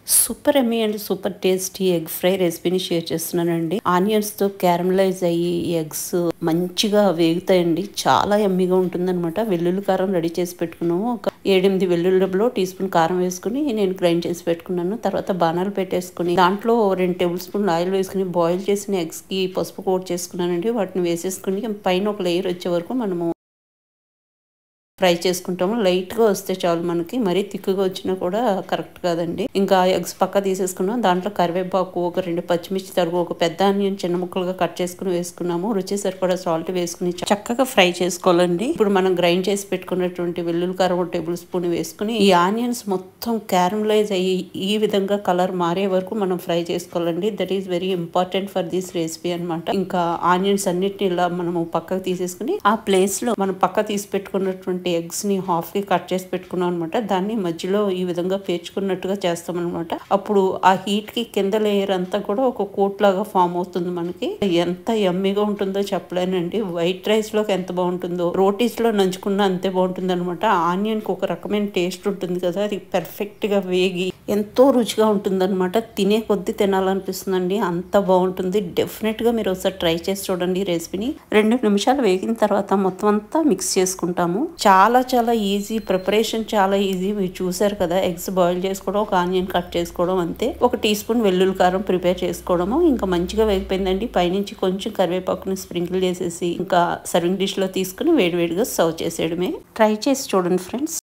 Super yummy and super tasty egg fry రెసిపీని share చేస్తున్నానండి. Onions తో క్యారమలైజ్ అయ్యి ఎగ్స్ మంచిగా వేగుతాయండి. చాలా ఎమ్మీగా ఉంటుందన్నమాట. వెల్లుల్లి కారం రెడీ చేసి పెట్టుకున్నాము. ఒక 7-8 వెల్లుల్లి డబ్బులో టీ స్పూన్ కారం వేసుకుని నేను గ్రైండ్ చేసి పెట్టుకున్నాను. తర్వాత బాణాలు పెట్టేసుకుని దాంట్లో 2 టేబుల్ స్పూన్లు ఆయిల్ వేసుకుని బాయిల్ చేసిన ఎగ్స్ కి పసుపు కోట్ చేసుకున్నానండి. వాటిని వేసేసుకుని పైన ఒక లేయర్ వచ్చే వరకు మనము ఫ్రై చేసుకుంటాము. లైట్ గా వస్తే చాలు, మనకి మరీ తిక్కుగా వచ్చినా కూడా కరెక్ట్ కాదండి. ఇంకా ఎగ్స్ పక్క తీసేసుకున్నాం. దాంట్లో కరివేపాకు, ఒక 2 పచ్చిమిర్చి తరుగు, ఒక పెద్ద ఆనియన్ చిన్న ముక్కలుగా కట్ చేసుకుని వేసుకున్నాము. రుచి సరిపడా సాల్ట్ వేసుకుని చక్కగా ఫ్రై చేసుకోవాలండి. ఇప్పుడు మనం గ్రైండ్ చేసి పెట్టుకున్నటువంటి వెల్లుల్లి కారం 1 టేబుల్ స్పూన్ వేసుకుని ఈ ఆనియన్స్ మొత్తం క్యారమలైజ్ అయ్యి ఈ విధంగా కలర్ మారే వరకు మనం ఫ్రై చేసుకోవాలండి. That is very important for this recipe అనమాట. ఇంకా ఆనియన్స్ అన్నిటిని ఇలా మనము పక్కకు తీసేసుకుని ఆ ప్లేస్ లో మనం పక్క తీసి పెట్టుకున్నటువంటి ఎగ్స్ ని హాఫ్ కి కట్ చేసి పెట్టుకున్నాం అనమాట. దాన్ని మధ్యలో ఈ విధంగా పేర్చుకున్నట్టుగా చేస్తాం అనమాట. అప్పుడు ఆ హీట్ కి కింద లేయర్ అంతా కూడా ఒక కోట్ లాగా ఫామ్ అవుతుంది. మనకి ఎంత యమ్మీగా ఉంటుందో చెప్పలేనండి. వైట్ రైస్ లోకి ఎంత బాగుంటుందో, రోటీస్ లో నంచుకున్నా అంతే బాగుంటుంది అనమాట. ఆనియన్ కి ఒక రకమైన టేస్ట్ ఉంటుంది కదా, అది పర్ఫెక్ట్ గా వేగి ఎంతో రుచిగా ఉంటుంది అనమాట. తినే కొద్ది తినాలనిపిస్తుందండి, అంత బాగుంటుంది. డెఫినెట్ గా మీరు ఒకసారి ట్రై చేసి చూడండి రెసిపీని. 2 నిమిషాలు వేగిన తర్వాత మొత్తం అంతా మిక్స్ చేసుకుంటాము. చాలా చాలా ఈజీ ప్రిపరేషన్, చాలా ఈజీ. మీరు చూసారు కదా, ఎగ్స్ బాయిల్ చేసుకోవడం, ఒక ఆనియన్ కట్ చేసుకోవడం అంతే. 1 టీ స్పూన్ వెల్లుల్లి కారం ప్రిపేర్ చేసుకోవడము. ఇంకా మంచిగా వేగిపోయిందండి. పైనుంచి కొంచెం కరివేపాకుని స్ప్రింకిల్ చేసేసి ఇంకా సర్వింగ్ డిష్ లో తీసుకుని వేడివేడిగా సర్వ్ చేసేయడమే. ట్రై చేసి చూడండి ఫ్రెండ్స్.